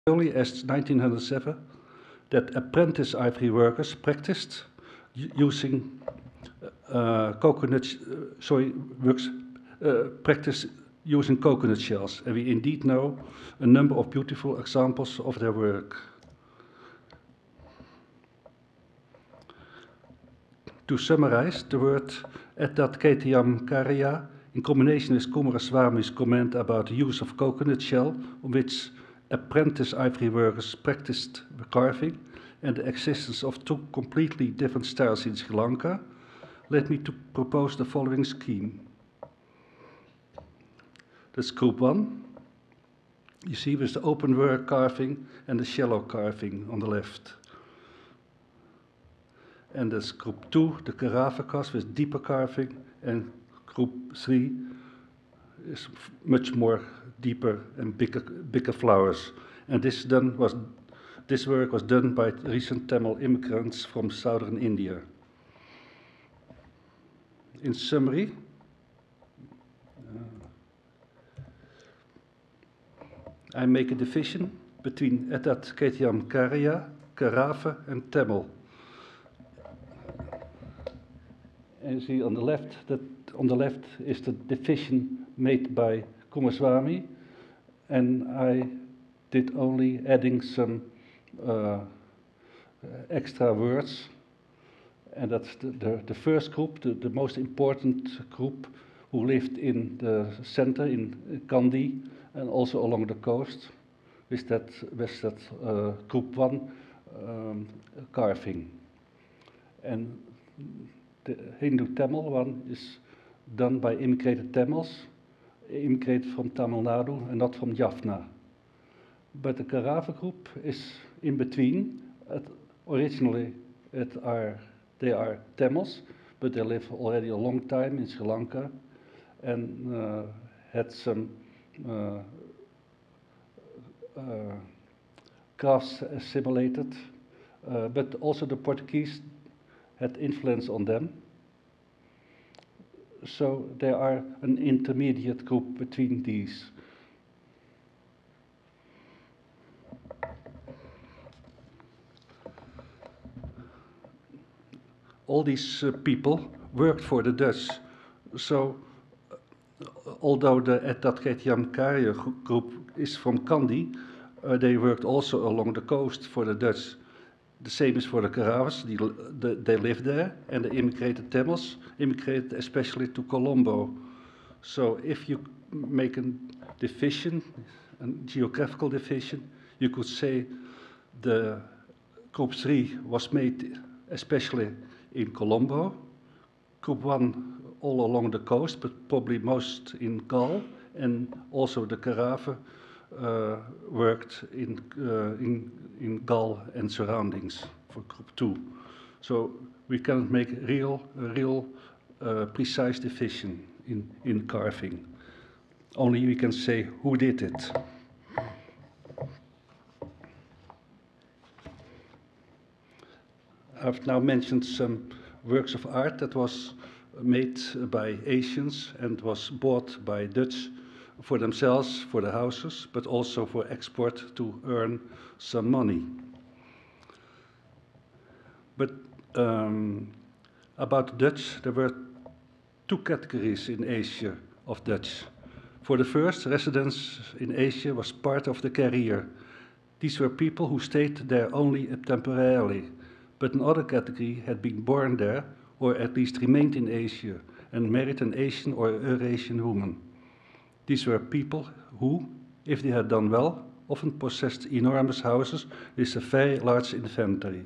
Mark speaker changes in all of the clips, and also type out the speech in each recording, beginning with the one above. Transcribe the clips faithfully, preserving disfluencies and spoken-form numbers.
Speaker 1: early as nineteen oh seven that apprentice ivory workers practiced using uh, coconut, uh, sorry, works, uh, practice using coconut shells, and we indeed know a number of beautiful examples of their work. To summarize, the word Etat Ketiam Karya, in combination with Coomaraswamy's comment about the use of coconut shell, on which apprentice ivory workers practiced carving, and the existence of two completely different styles in Sri Lanka, led me to propose the following scheme. That's group one. You see with the open work carving and the shallow carving on the left. And that's group two, the carafe cast with deeper carving, and group three is much more deeper and bigger, bigger flowers. And this done was, this work was done by recent Tamil immigrants from southern India. In summary, uh, I make a division between Etat Ketiam Karya, carafe, and Tamil. And you see on the left that on the left is the division made by Coomaraswamy, and I did only adding some uh, extra words, and that's the, the, the first group, the, the most important group, who lived in the center in Kandy and also along the coast, with that with that uh, group one um, carving. And the Hindu Tamil one is done by immigrated Tamils, immigrated from Tamil Nadu and not from Jaffna. But the carafe group is in between. At, originally, it are, they are Tamils, but they live already a long time in Sri Lanka and uh, had some uh, uh, crafts assimilated, uh, but also the Portuguese had influence on them. So they are an intermediate group between these. All these uh, people worked for the Dutch. So uh, although the Etat Ketiam Karya group is from Kandy, uh, they worked also along the coast for the Dutch. The same is for the Carafes, the, the, they lived there, and the immigrated Tamils immigrated especially to Colombo. So if you make a division, a geographical division, you could say the group three was made especially in Colombo, group one all along the coast, but probably most in Galle, and also the Carafe Uh, worked in, uh, in, in Galle and surroundings for group two. So we cannot make real, real uh, precise division in, in carving. Only we can say who did it. I've now mentioned some works of art that was made by Asians and was bought by Dutch for themselves, for the houses, but also for export to earn some money. But um, about Dutch, there were two categories in Asia of Dutch. For the first, residence in Asia was part of the career. These were people who stayed there only temporarily, but another category had been born there, or at least remained in Asia, and married an Asian or Eurasian woman. These were people who, if they had done well, often possessed enormous houses with a very large inventory.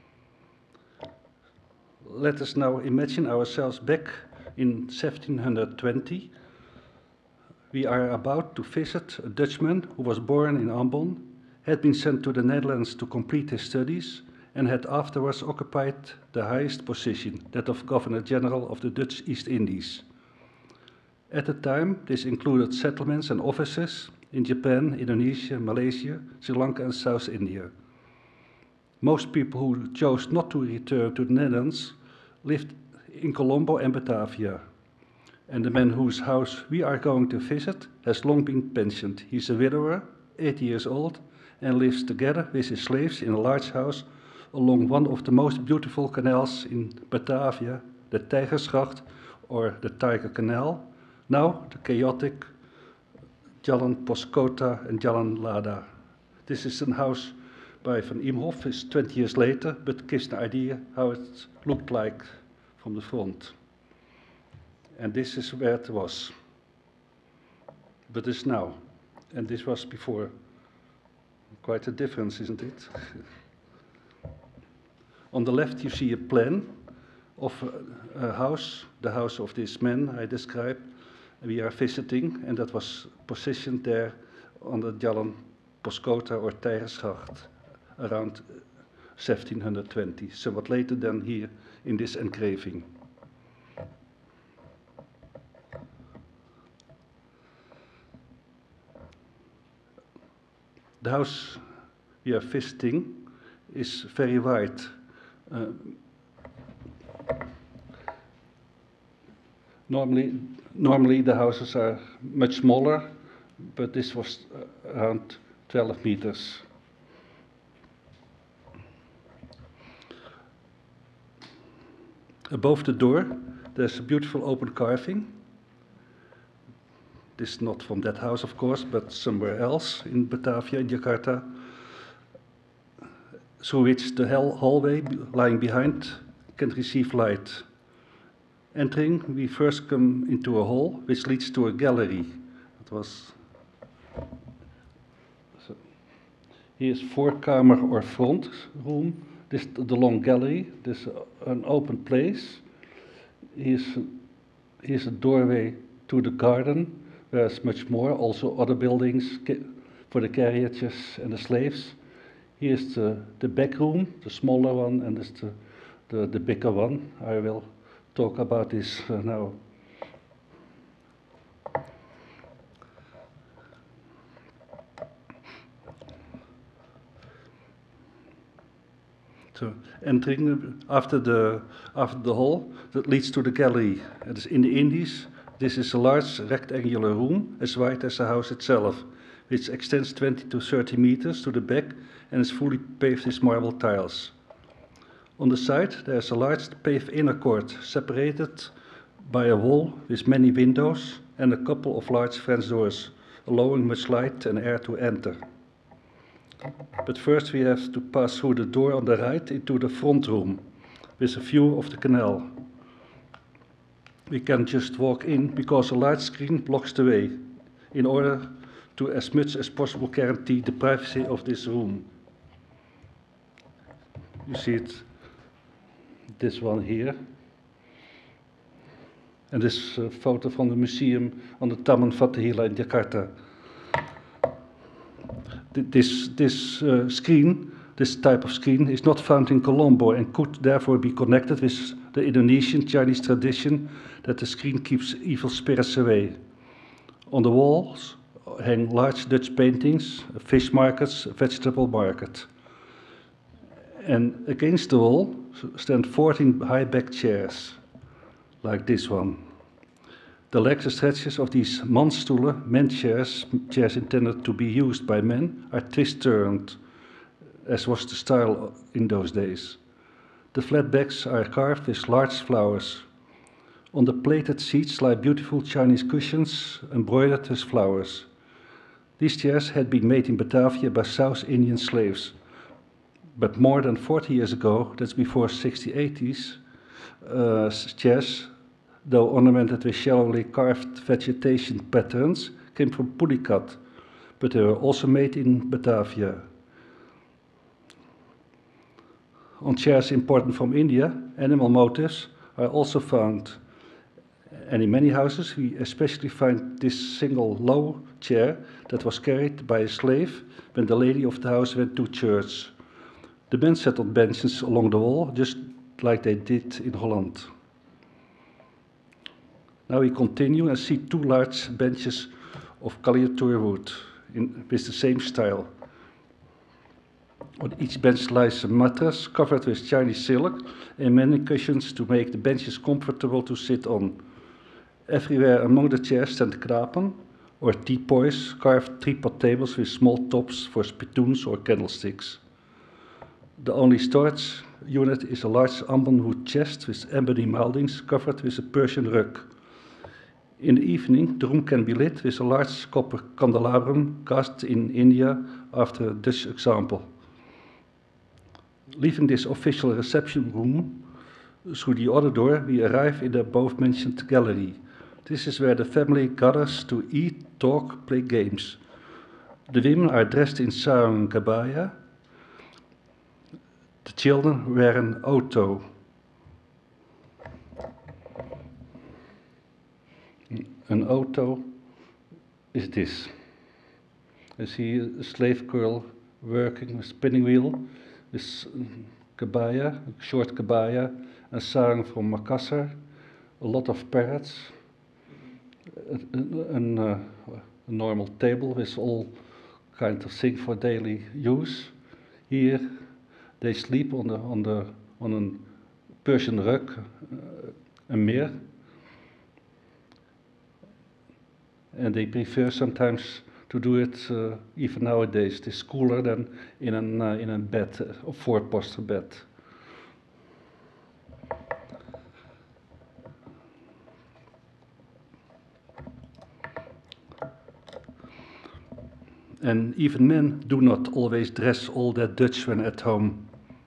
Speaker 1: Let us now imagine ourselves back in seventeen twenty. We are about to visit a Dutchman who was born in Ambon, had been sent to the Netherlands to complete his studies, and had afterwards occupied the highest position, that of Governor General of the Dutch East Indies. At the time, this included settlements and offices in Japan, Indonesia, Malaysia, Sri Lanka, and South India. Most people who chose not to return to the Netherlands lived in Colombo and Batavia. And the man whose house we are going to visit has long been pensioned. He's a widower, eighty years old, and lives together with his slaves in a large house along one of the most beautiful canals in Batavia, the Tijgersgracht or the Tiger Canal, now the chaotic Jalan Poskota and Jalan Lada. This is a house by Van Imhoff, it's twenty years later, but gives an idea how it looked like from the front. And this is where it was. But it's now, and this was before. Quite a difference, isn't it? On the left you see a plan of a, a house, the house of this man I described. We are visiting, and that was positioned there on the Jalan Poskota or Tijgersgracht around seventeen twenty, somewhat later than here in this engraving. The house we are visiting is very wide. Uh, normally, normally the houses are much smaller, but this was uh, around twelve meters. Above the door, there's a beautiful open carving. This is not from that house, of course, but somewhere else in Batavia, in Jakarta, through which the hallway lying behind can receive light. Entering, we first come into a hall which leads to a gallery. It was so here's voorkamer or front room. This is the long gallery. This is an open place. Here's here's a doorway to the garden. There's much more, also other buildings for the carriages and the slaves. Here's the, the back room, the smaller one, and this the, the, the bigger one. I will talk about this uh, now. So entering after the, after the hall that leads to the gallery. It is in the Indies. This is a large rectangular room, as wide as the house itself, which extends twenty to thirty meters to the back and is fully paved with marble tiles. On the side, there is a large paved inner court, separated by a wall with many windows and a couple of large French doors, allowing much light and air to enter. But first we have to pass through the door on the right into the front room, with a view of the canal. We can just walk in because a large screen blocks the way, in order to as much as possible guarantee the privacy of this room. You see it, this one here, and this uh, photo from the museum on the Taman Fatahillah in Jakarta. This, this uh, screen, this type of screen, is not found in Colombo and could therefore be connected with the Indonesian Chinese tradition that the screen keeps evil spirits away. On the walls hang large Dutch paintings, fish markets, a vegetable market. And against the wall stand fourteen high-backed chairs, like this one. The legs and stretches of these manstoelen, men chairs, chairs intended to be used by men, are twist-turned, as was the style in those days. The flat backs are carved with large flowers. On the plated seats lie beautiful Chinese cushions embroidered with flowers. These chairs had been made in Batavia by South Indian slaves. But more than forty years ago, that's before sixteen eighties, uh, chairs, though ornamented with shallowly carved vegetation patterns, came from Pulicat, but they were also made in Batavia. On chairs imported from India, animal motifs are also found. And in many houses, we especially find this single low chair that was carried by a slave when the lady of the house went to church. The men sat on benches along the wall, just like they did in Holland. Now we continue and see two large benches of Kaliatur wood in, with the same style. On each bench lies a mattress covered with Chinese silk and many cushions to make the benches comfortable to sit on. Everywhere among the chairs stand knapen, or teapoys, carved tripod tables with small tops for spittoons or candlesticks. The only storage unit is a large ambon wood chest with ebony mouldings covered with a Persian rug. In the evening, the room can be lit with a large copper candelabrum cast in India after a Dutch example. Leaving this official reception room, through the other door, we arrive in the above-mentioned gallery. This is where the family gathers to eat, talk, play games. The women are dressed in sarong kabaya. The children wear an auto. An auto is this. You see a slave girl working with spinning wheel, with kabaya, short kabaya, and sarong from Makassar, a lot of parrots, a, a, a, a normal table with all kinds of things for daily use. Here they sleep on the on the on a Persian rug, uh, a mir, and they prefer sometimes to do it uh, even nowadays. It is cooler than in an uh, in a bed, a uh, four-poster bed. And even men do not always dress all that Dutch when at home.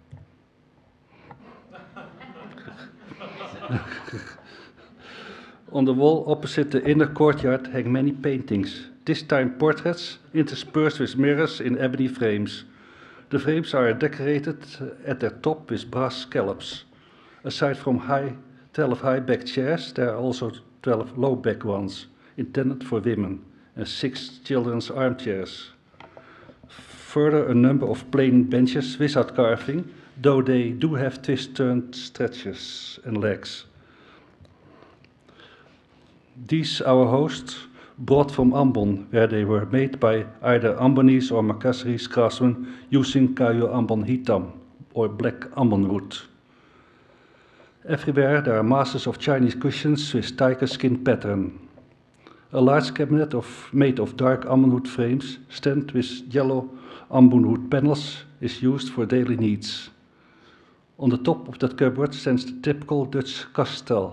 Speaker 1: On the wall opposite the inner courtyard hang many paintings, this time portraits interspersed with mirrors in ebony frames. The frames are decorated at their top with brass scallops. Aside from high, twelve high-backed chairs, there are also twelve low-back ones, intended for women, and six children's armchairs. Further, a number of plain benches without carving, though they do have twist-turned stretchers and legs. These our hosts brought from Ambon, where they were made by either Ambonese or Makassarese craftsmen using kayu ambon hitam, or black ambon wood. Everywhere there are masses of Chinese cushions with tiger skin pattern. A large cabinet of, made of dark ambon wood frames, stamped with yellow ambon wood panels, is used for daily needs. On the top of that cupboard stands the typical Dutch kastel.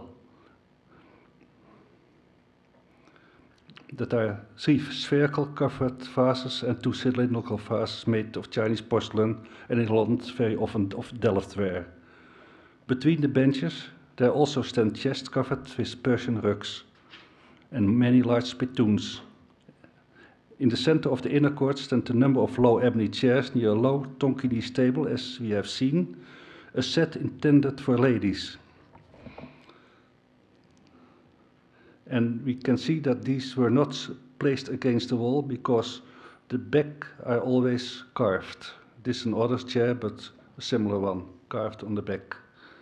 Speaker 1: That are three spherical covered vases and two cylindrical vases made of Chinese porcelain and in Holland very often of Delftware. Between the benches there also stand chests covered with Persian rugs and many large spittoons. In the center of the inner court stand a number of low ebony chairs near a low Tonkinese table, as we have seen, a set intended for ladies. And we can see that these were not placed against the wall because the back are always carved. This is another chair, but a similar one, carved on the back.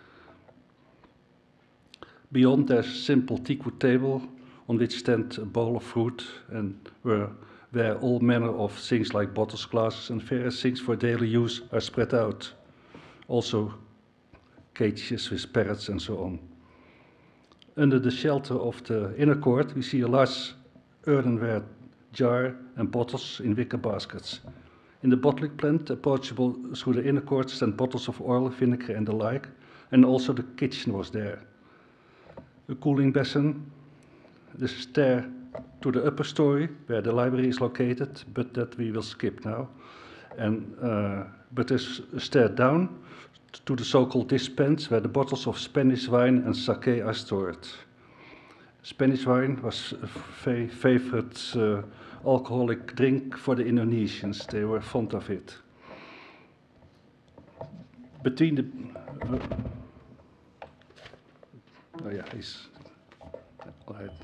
Speaker 1: Beyond there's a simple teakwood table on which stand a bowl of fruit and where, where all manner of things like bottles, glasses and various things for daily use are spread out. Also cages with parrots and so on. Under the shelter of the inner court, we see a large earthenware jar and bottles in wicker baskets. In the bottling plant, approachable through the inner court, stand bottles of oil, vinegar and the like, and also the kitchen was there. A cooling basin, the stair to the upper story, where the library is located, but that we will skip now. And, uh, but there's a stair down to the so-called dispense, where the bottles of Spanish wine and sake are stored. Spanish wine was a very favorite uh, alcoholic drink for the Indonesians. They were fond of it. Between the... Uh, oh yeah, he's... All right.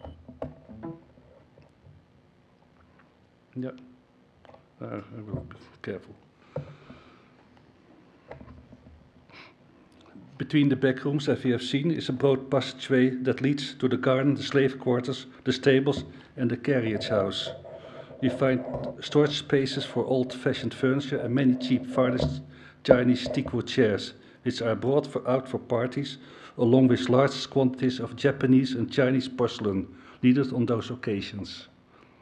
Speaker 1: Yeah, uh, I will be careful. Between the back rooms, as we have seen, is a broad passageway that leads to the garden, the slave quarters, the stables and the carriage house. We find storage spaces for old-fashioned furniture and many cheap varnished Chinese teakwood chairs, which are brought for, out for parties, along with large quantities of Japanese and Chinese porcelain needed on those occasions.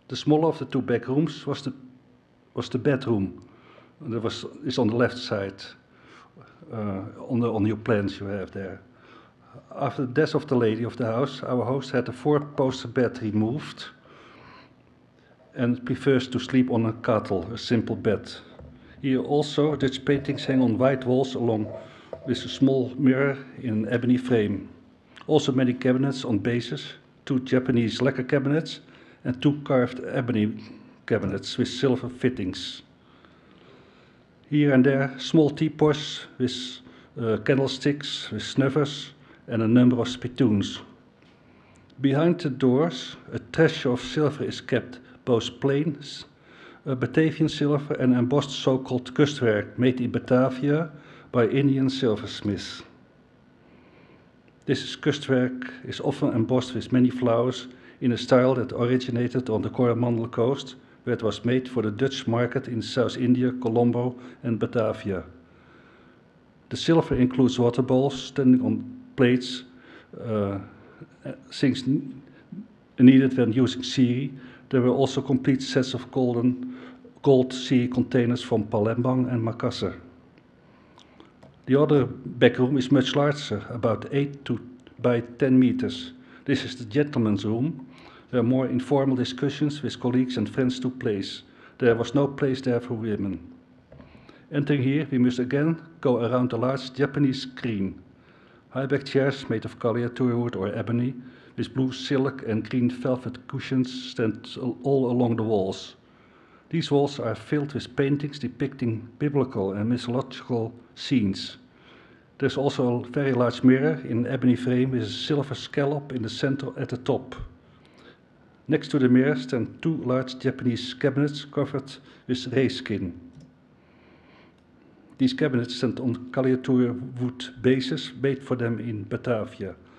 Speaker 1: The smaller of the two back rooms was the, was the bedroom. That was, is on the left side, uh, on, the, on your plans you have there. After the death of the lady of the house, our host had the four-poster bed removed and prefers to sleep on a katel, a simple bed. Here also, Dutch paintings hang on white walls along with a small mirror in an ebony frame. Also many cabinets on bases, two Japanese lacquer cabinets and two carved ebony cabinets with silver fittings. Here and there, small teapots with uh, candlesticks, with snuffers, and a number of spittoons. Behind the doors, a treasure of silver is kept, both plain uh, Batavian silver and embossed so-called kustwerk made in Batavia by Indian silversmiths. This kustwerk is often embossed with many flowers in a style that originated on the Coromandel coast, where it was made for the Dutch market in South India, Colombo and Batavia. The silver includes water bowls standing on plates, uh, things needed when using siri. There were also complete sets of golden, gold siri containers from Palembang and Makassar. The other back room is much larger, about eight to by ten meters. This is the gentleman's room, where more informal discussions with colleagues and friends took place. There was no place there for women. Entering here, we must again go around a large Japanese screen. High-back chairs made of caliatur wood or ebony, with blue silk and green velvet cushions stand all along the walls. These walls are filled with paintings depicting biblical and mythological scenes. There's also a very large mirror in an ebony frame with a silver scallop in the center at the top. Next to the mirror stand two large Japanese cabinets covered with rayskin. These cabinets stand on caliatur wood bases made for them in Batavia.